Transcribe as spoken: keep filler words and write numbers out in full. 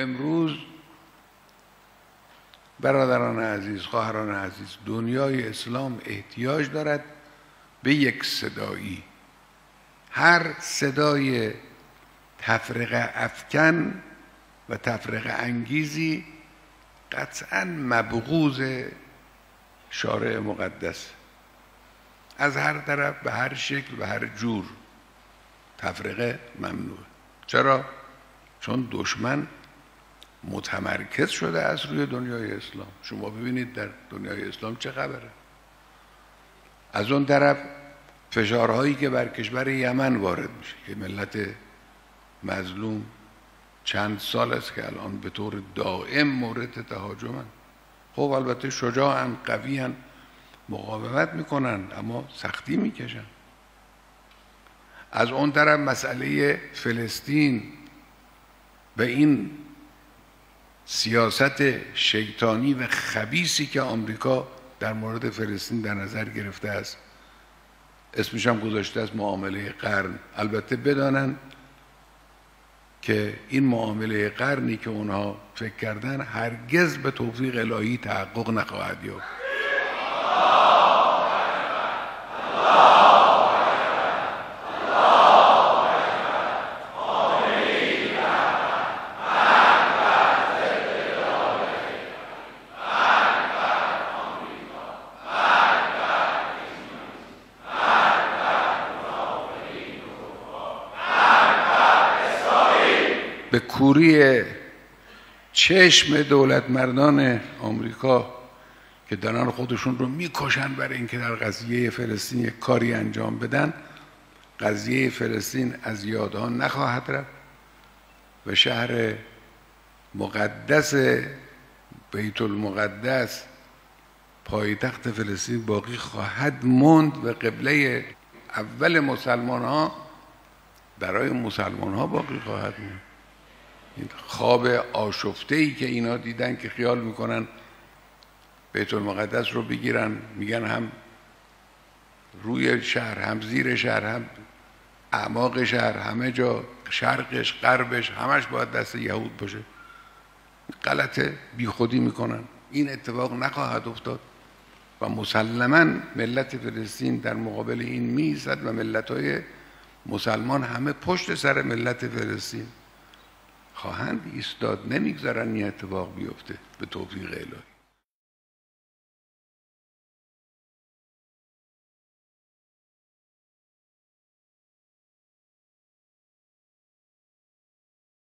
امروز برادران عزیز، خواهران عزیز، دنیای اسلام احتیاج دارد به یک صدایی. هر صدای تفرقه افکن و تفرقه انگیزی قطعاً مبغوض شارع مقدس، از هر طرف به هر شکل و هر جور تفرقه ممنوعه. چرا؟ چون دشمن متمرکز شده از روی دنیای اسلام. شما ببینید در دنیای اسلام چه خبره. از اون طرف فشارهایی که بر کشور یمن وارد میشه که ملت مظلوم چند سال است که الان به طور دائم مورد تهاجمن. خب البته شجاعن، قویان، مقاومت میکنن اما سختی میکشن. از اون طرف مسئله فلسطین و این سیاست شیطانی و خبیثی که آمریکا در مورد فلسطین در نظر گرفته است، اسمش هم گذاشته است معامله قرن. البته بدانند که این معامله قرنی که اونها فکر کردن هرگز به توفیق الهی تحقق نخواهد یافت. به کوری چشم دولت مردان آمریکا که دارن خودشون رو میکشن برای اینکه در قضیه فلسطین یک کاری انجام بدن، قضیه فلسطین از یادها نخواهد رفت و شهر مقدس بیت المقدس پایتخت فلسطین باقی خواهد ماند و قبله اول مسلمان ها برای مسلمان ها باقی خواهد ماند. این خواب آشفته‌ای که اینا دیدن که خیال میکنن بیت المقدس رو بگیرن، میگن هم روی شهر هم زیر شهر هم اعماق شهر، همه جا شرقش غربش همش باید دست یهود باشه. غلطه، بی خودی میکنن. این اتفاق نخواهد افتاد و مسلماً ملت فلسطین در مقابل این میایستد و ملت‌های مسلمان همه پشت سر ملت فلسطین خواهند ایستاد. نمیگذارن این اتفاق بیفته به توفیق الهی.